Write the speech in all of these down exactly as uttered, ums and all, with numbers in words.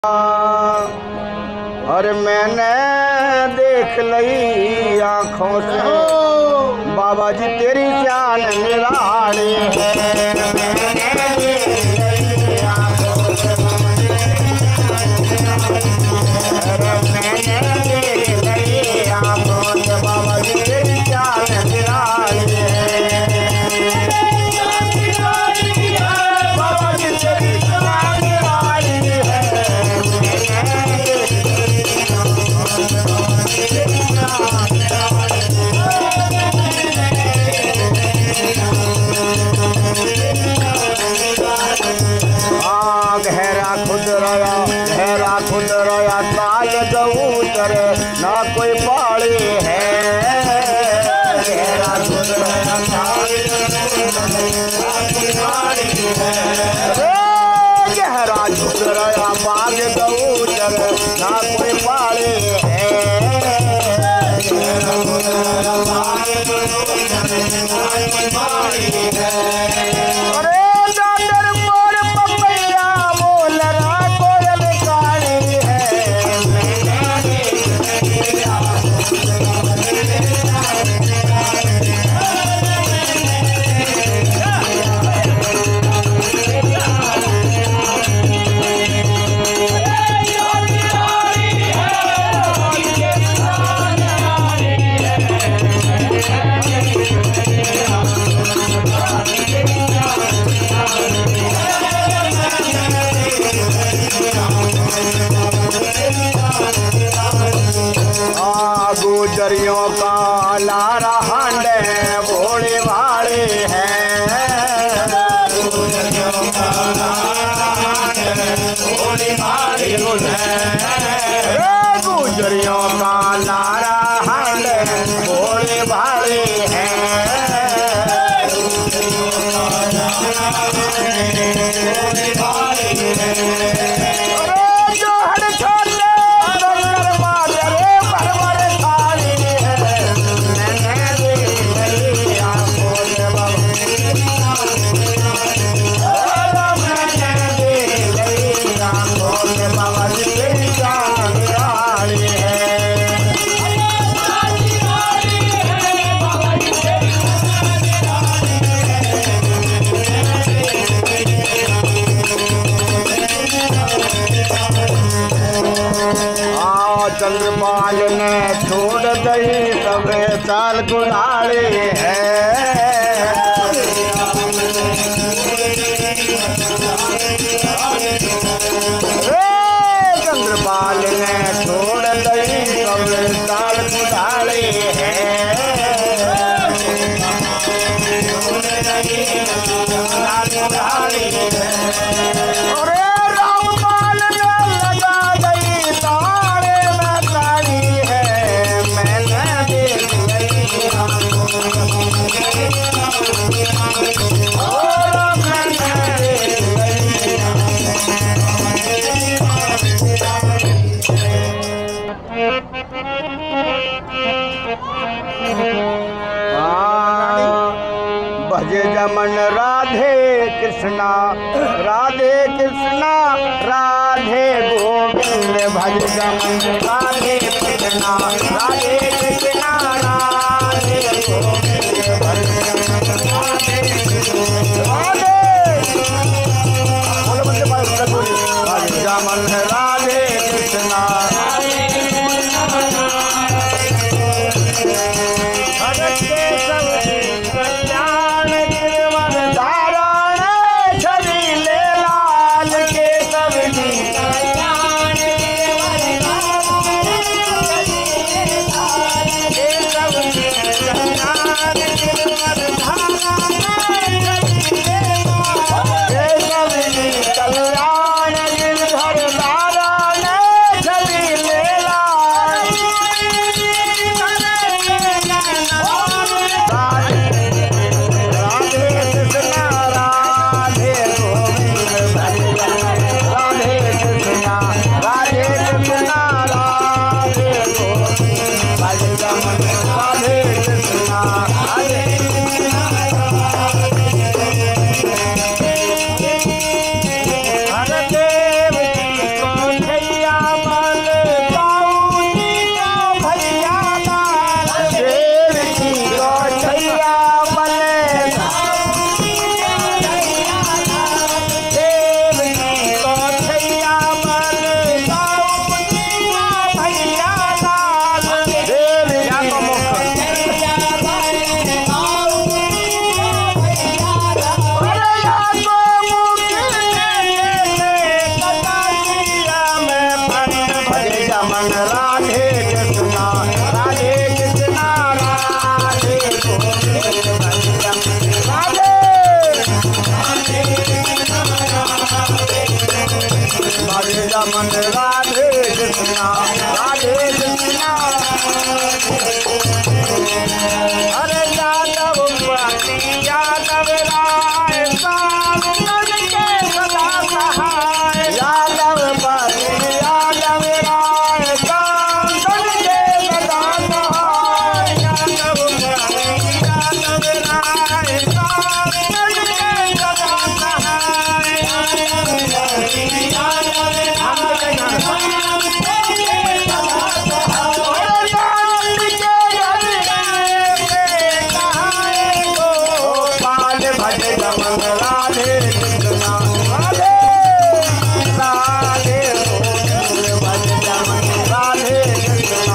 और मैंने देख ली आँखों से बाबा जी तेरी जान निराली है। मैंने देख ली आँखों से मैंने देख ली आँखों से बाबा जी तेरी जान निराली है। बाबा जी तेरी जान निराली है। गहरा खुद रया गहरा खुद रया काल गऊतर ना कोई पाड़ी है। गहरा खुद रया काल गहरा खुद रया बाग गऊतर ना कोई पाड़ी है। अरे गुजरियों का लारा हांडे भोले वाले हैं। गुजरियों का लारा हांडे भोले वाले हैं। गुजरियों का लारा हांडे भोले वाले हैं। चंद्रपाल ने छोड़ दई सब साल गुलाले है। चंद्रपाल ने छोड़ दई सब साल गुलाले है। भजे जमन राधे कृष्णा राधे कृष्णा राधे गोविंद। भज जमन राधे कृष्णा राधे कृष्णा राधे गोविंद। भज जमन राधे राधे कृष्णा कल्याण गिरधर नारायण छवि ले राधे कृष्णा राधे कृष्णा अरे यादव पति यादव राय श्याम के सदा सहाय यादव पति यादव राय श्याम के सदा सहाय यादव पति यादव राय श्याम के सदा सहाय राधे कृष्णा राधे राधे राधे कृष्णा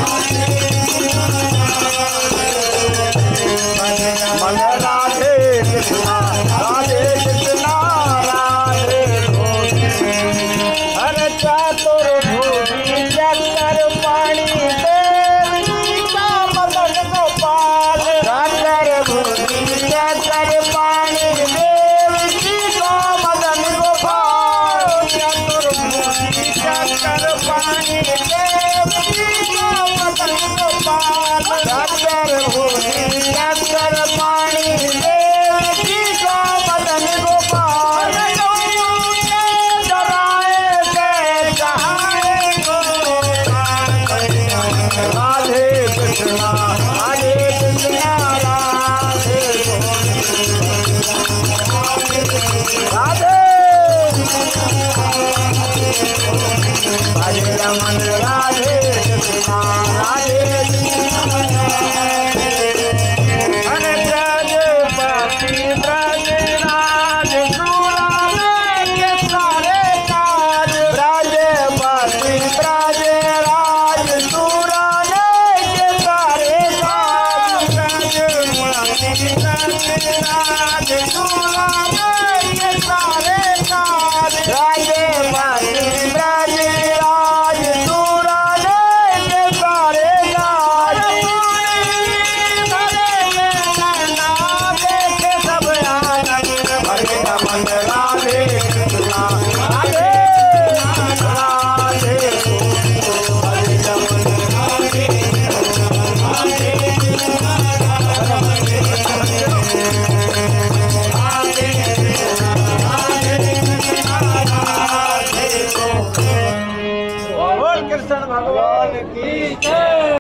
मन राधे कृष्णा राधे कृष्णा राधे हर चतुर्भुजी चक्कर पाणी देवी का मदन गोपाल चतुर्भुजी चक्कर पाणी देवी का मदन गोपाल चतुर्भुजी चक्कर पाणी देवी का मदन गोपाल चतुर्भुजी चक्कर पाणी देवी का मदन गोपाल राधे कृष्णा राधे कृष्णा राधे राधे भज रमन राधे कृष्णा राधे अरे ब्रज पति ब्रज राज सुराने के सारे काज ब्रज पति ब्रज राज सुराने के सारे काज ब्रज पति ब्रज राज सुराने के सारे काज ब्रज पति ब्रज राज सुराने के सारे काज देखे सब आनंद भरे रमन राधे कृष्णा राधे राधे भरे रमन राधे राधे कृष्ण भगवान की जय।